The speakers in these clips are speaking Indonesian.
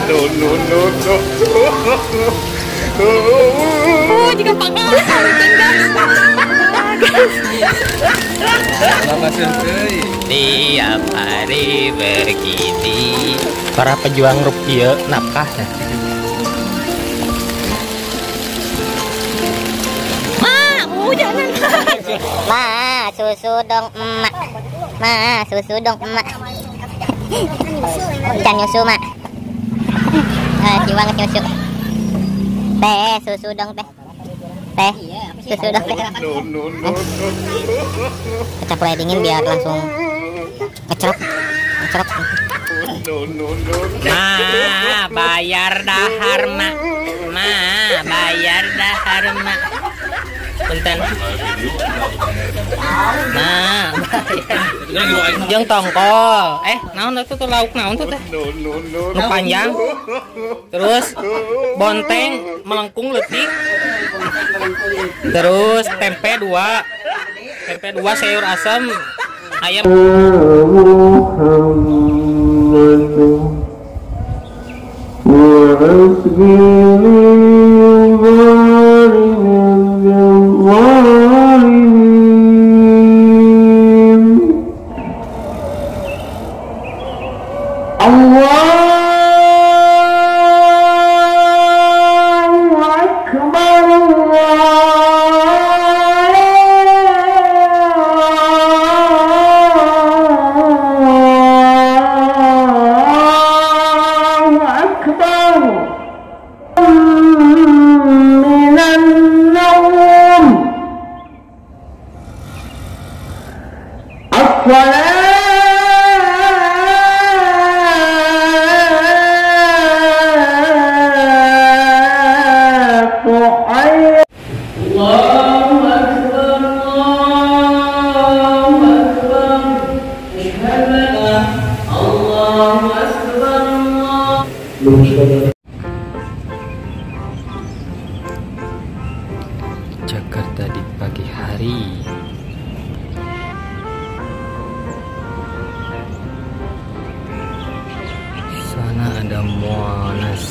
No, no, no, no. Oh, jika pangkal tiap hari begini para pejuang rupiah nafkah ya. Jangan. Ma, susu dong emak. Ma, susu dong emak. Can nyusu mak. Ciwang nyusu. Teh, susu dong teh. Teh, susu dong teh. Kecap dingin biar langsung ngecrok. Ngecrok. Ma, bayar dahar mak. Ma, bayar dahar mak. Punten. Nah, jeung tongkol. Naon itu tuh lauk naon tuh teh? Nu panjang. Terus bonteng melengkung leutik. Terus tempe 2. Tempe 2 sayur asam ayam. Jakarta di pagi hari. Sana ada Monas.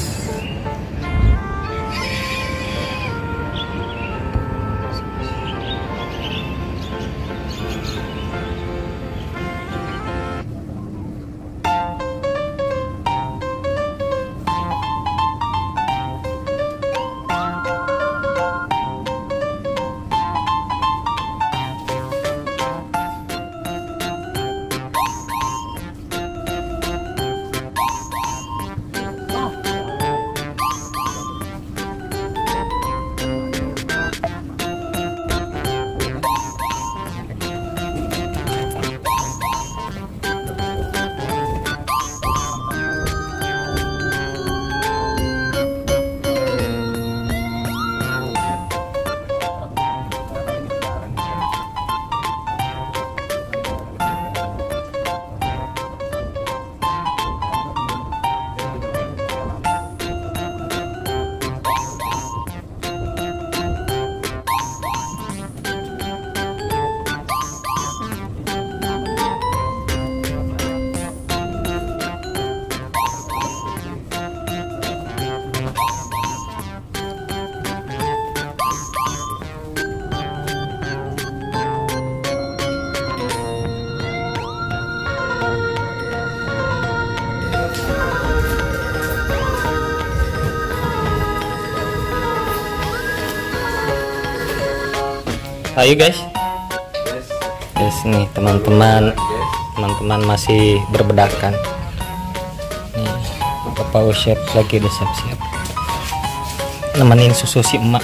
Ayo guys. Guys nih teman-teman masih berbedakan. Nih Bapak Usyep lagi udah siap-siap nemenin susu si emak.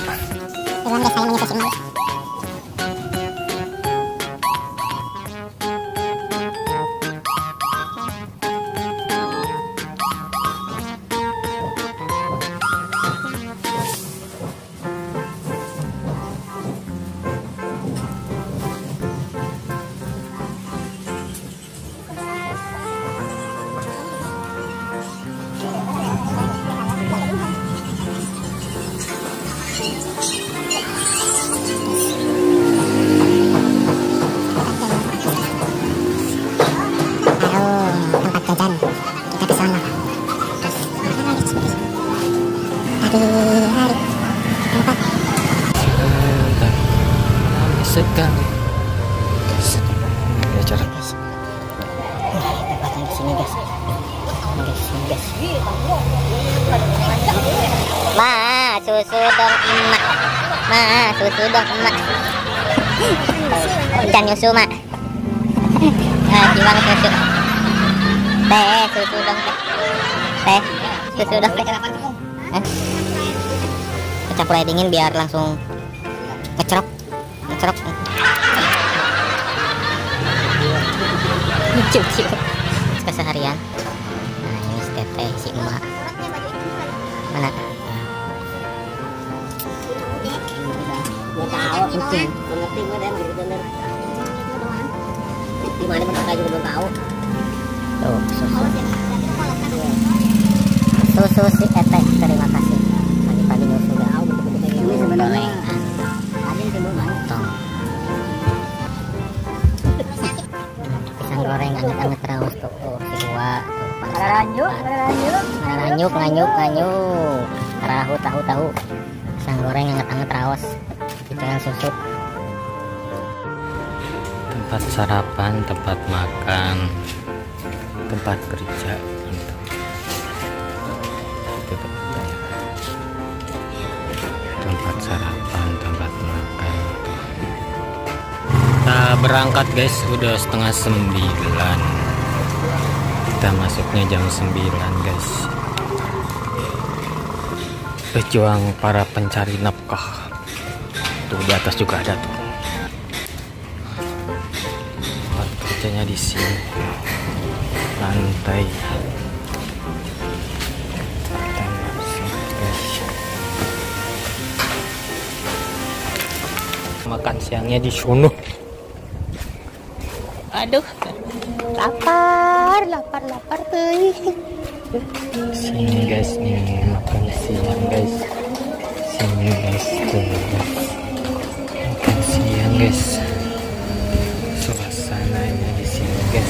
sekali. Ya cara guys. Tempatnya di sini guys. Ma, susu dong emak. Ma, susu dong emak. Ikan nyusu mak. Ciwang susu. Teh, susu dong teh. Teh, susu dong teh. Campur air dingin biar langsung ngecerok. Cium. Keseharian. Nah ini si teteh si emak. Mana? Gimana mereka juga belum tahu. Tuh susu si teteh, terima kasih. Pagi-pagi nyusu tahu ini sebenarnya. Pisang goreng anget-anget terus tuh si gua nganyuk tahu pisang goreng anget-anget terus kita yang susu. Tempat sarapan, tempat makan, tempat kerja gitu. Itu tempatnya. Tempat sarapan, tempat makan. Kita berangkat guys, udah setengah 9. Kita masuknya jam 9 guys. Pejuang para pencari nafkah. Tuh di atas juga ada tuh. Tempat kerjanya di sini. Lantai. Makan siangnya di sono. Aduh, lapar tuh. Sini guys nih makan siang guys. Sini guys tuh. Makan siang guys. Suasananya di sini guys.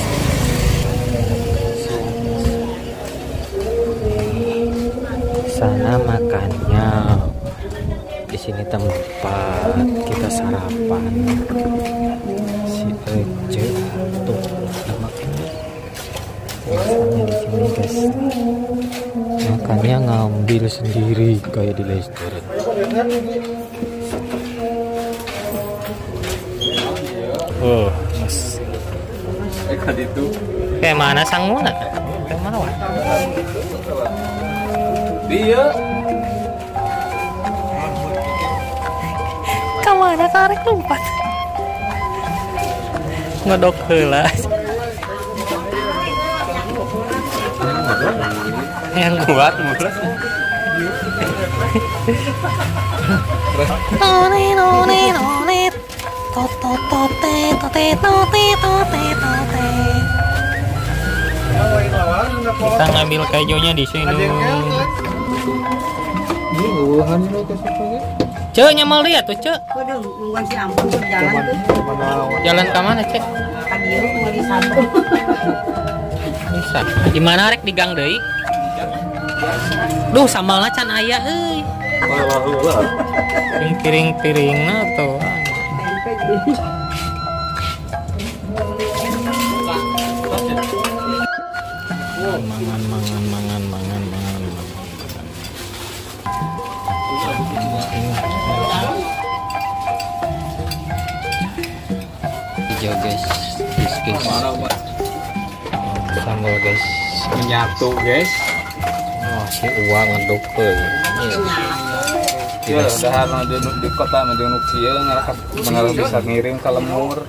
Sana makannya. Di sini tempat kita sarapan. Si Ece tuh makannya. Makannya di sini guys. Makannya ngambil sendiri kayak di restoran. Oh, mas. Itu. Kayak mana sanguna? Kayak mana wah? Dia. Kemana tarik lompat? Ngedok heula. Yang kuat mulus. Kita ngambil kejunya di sini. Cek nyamal lihat tuh cek. Jalan ke mana cek? Bisa. Di mana rek di gang deui? Duh samalna can aya euy. Yang piring-piringna tuh. Mangan. Hijau guys, sambal guys, Menyatu guys. oh si uang ngeduk Ya udah di kota menjenguk kieu ngarakat mengarah bisa ngirim ke lemur.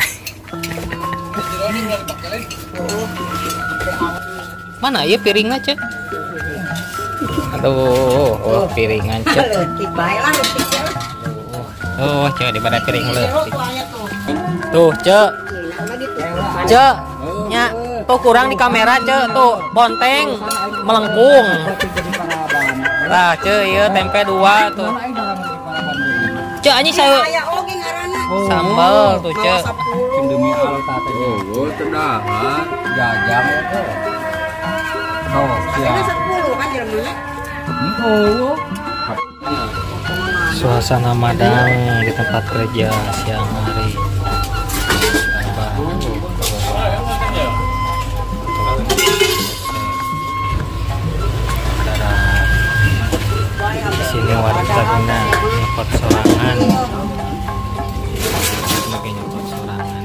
mana ya piringnya cek? Aduh, oh piringan cek. Oh cek di mana piring leutik. Tuh cek, nya tuh kurang di kamera cek tuh bonteng melengkung. Lah cek iya tempe 2 tuh. Cek anjing saya sambal tuh cek. Demi alta teh. Oh, tenaha jajang. Oh, siap. 10 kan jeremnya. Oh. Suasana Madang di tempat kerja siang hari. Di sini wanita guna nyopot sorangan. Sebagai nyopot sorangan.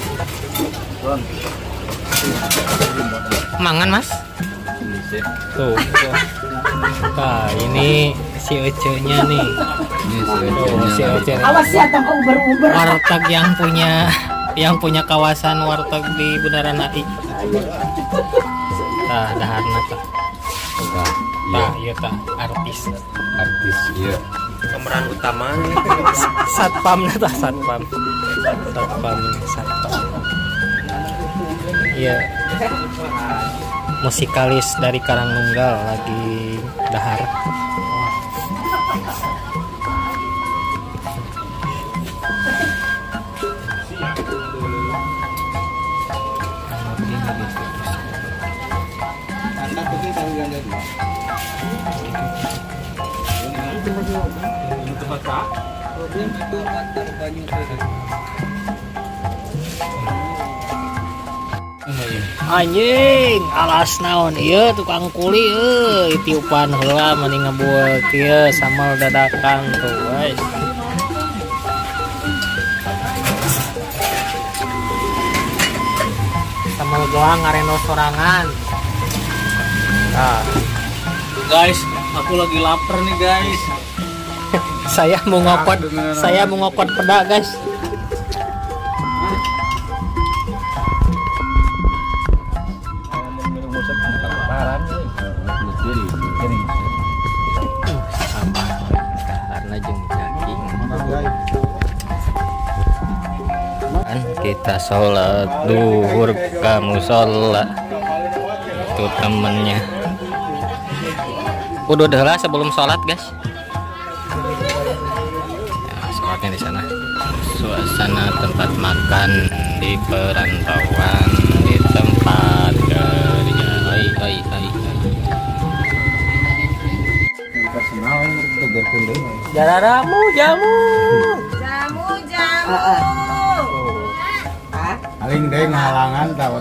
Mangan mas? Tuh. Nah ini si Ece-nya nih. Si Ece. Awas ya tambah uber-uber. Warteg yang punya kawasan warteg di Bundaran HI. Nah, daharna tah. Nah, iya tah, artis iya. pemeran utama satpam tah, satpam. Iya. Musikalis dari Karangnunggal lagi dahar. Anjing, alas naon ieu tukang kuli euy, tiupan heula mending ngebueuk ieu samel dadakan tuh guys. Samel doang ngareno sorangan. Nah, Guys, aku lagi lapar nih guys. saya mau ngopot peda guys. Karena jeung daging. Kan kita sholat duhur ke musola. Itu temennya. Udah lah sebelum sholat guys. Ya, sholatnya di sana. Suasana tempat makan di perantauan di tempat kerja. Jararamu jamu. Aling deh ngalangan tawat.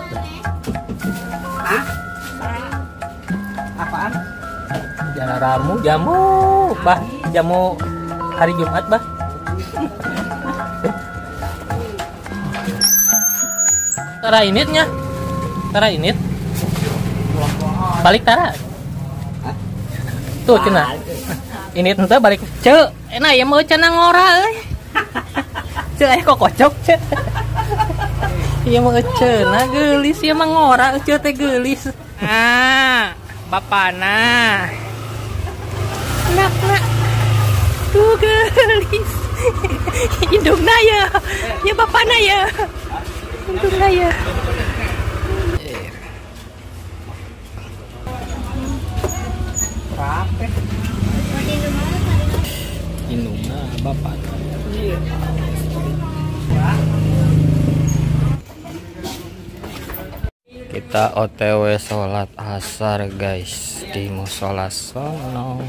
Apaan? Jararamu jamu, bah jamu hari Jumat bah. Tara initnya, tara init. Balik tara. Tuh cina. Init ente balik. Cek, enak ya mau cenah ngora euy. Cek kok kocok cek. Iya mau cenah geulis ya mah ngora cek teh geulis. Ah, bapana. Nak. Tuh geulis. Indungna ya. Ya bapana ya. Indungna ya. Indungna bapana. Kita OTW sholat asar guys di musola sono.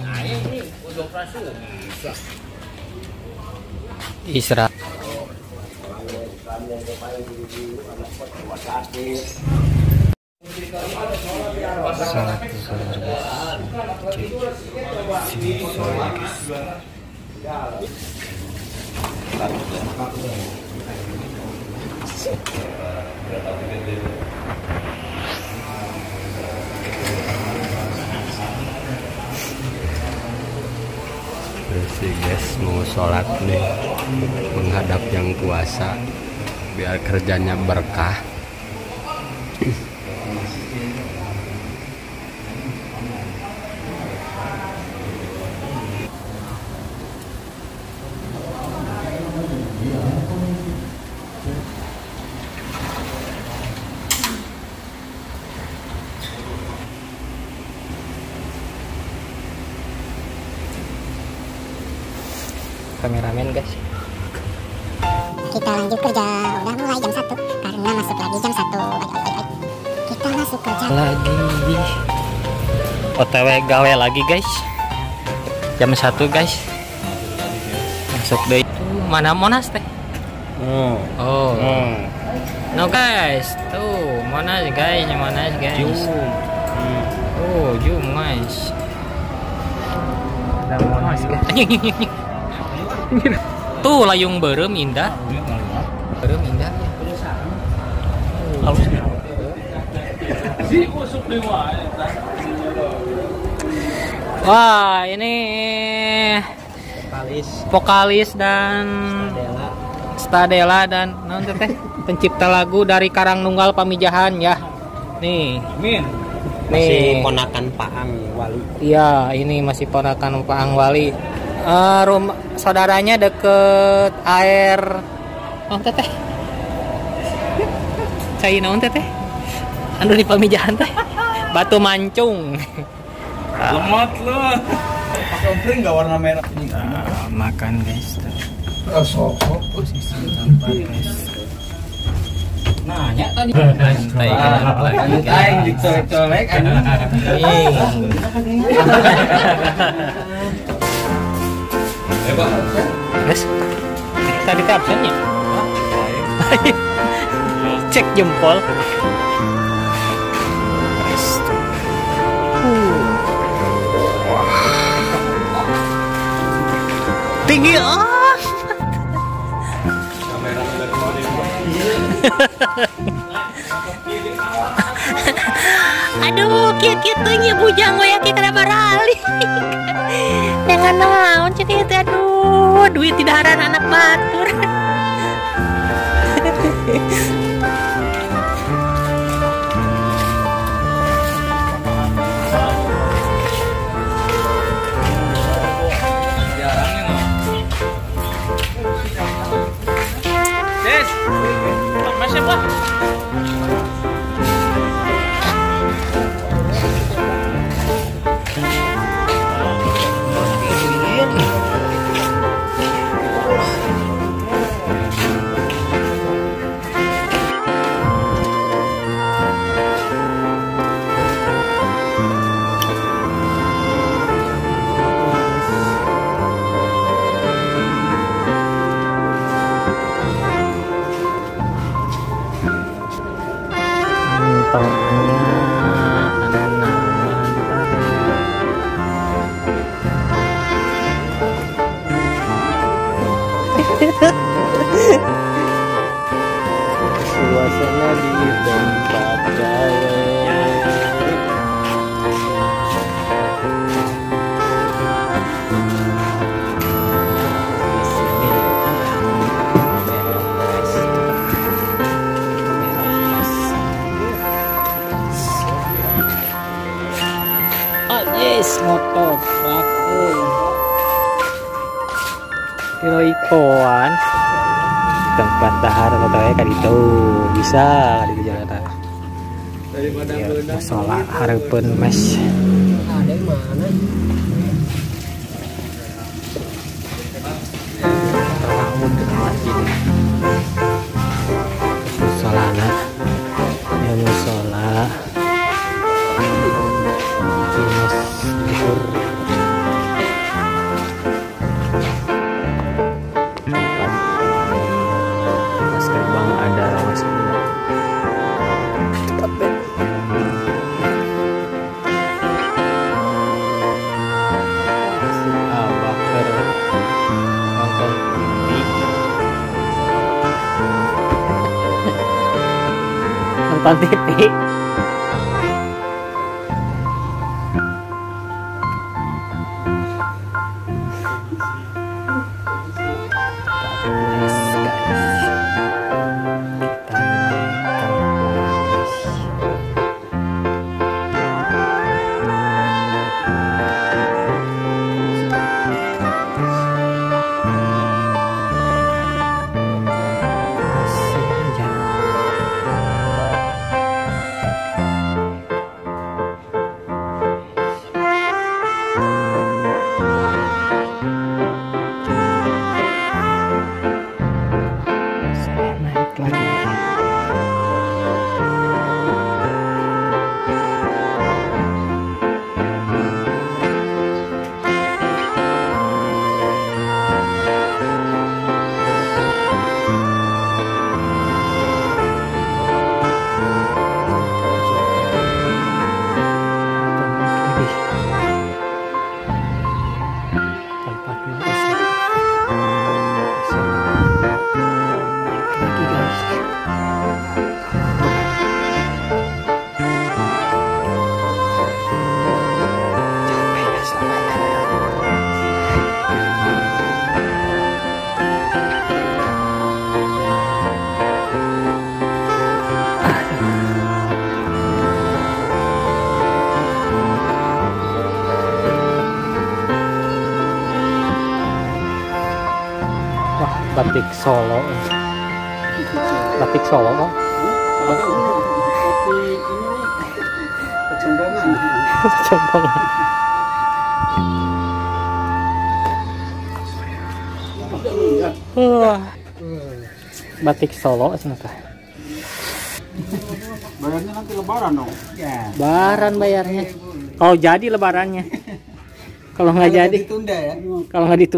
Isra. Sholat asar bersih guys, mau sholat nih menghadap yang puasa biar kerjanya berkah. Kameramen guys, Kita lanjut kerja, udah mulai jam 1 karena masuk lagi jam 1. Kita masuk kerja lagi OTW gawe lagi guys. Jam 1 guys. Masuk deh. Mana Monas teh? Oh. No guys, tuh Monas guys, Monas guys. Oh, Jum guys. Ada Monas guys. Tuh layung berem indah. Berem indah. Wah, ini vokalis dan Stadela dan non teh pencipta lagu dari Karangnunggal Pamijahan ya. Nih. Amin. Masih ponakan Paang Wali. Iya, ini masih ponakan Paang Wali. Rumah saudaranya deket air. Non teh. Cai naon teh? Anu di Pamijahan teh. Batu Mancung. Lemot lu. Pakai ompring enggak warna merah ini. Makan guys. Sok posisi tanpa guys. Nanya tadi. Lantai lagi. Aing dicolek-colek anjing. Guys. Tadi teh absennya. Cek jempol. Tinggi Aduh, kieu-kieunya bujang we ki kenapa rali. Jangan naon cek itu aduh, duit tidak haran anak batur. Suasana di tempat gawe. Yes, motor aku. Kilo ikoan. Tempat dahar motornya kan itu bisa di jalan daripada masalah harapan mas Ada yang mana? musolana ya musola mas libur mas gerbang ada mas cepat bet abah ke nonton TV nonton TV Batik Solo. Batik Solo. Kecemplungan. Batik Solo ternyata. Bayarnya nanti lebaran dong. Lebaran bayarnya. Oh jadi lebarannya. Kalau nggak jadi, ditunda ya. kalau nggak ditunda.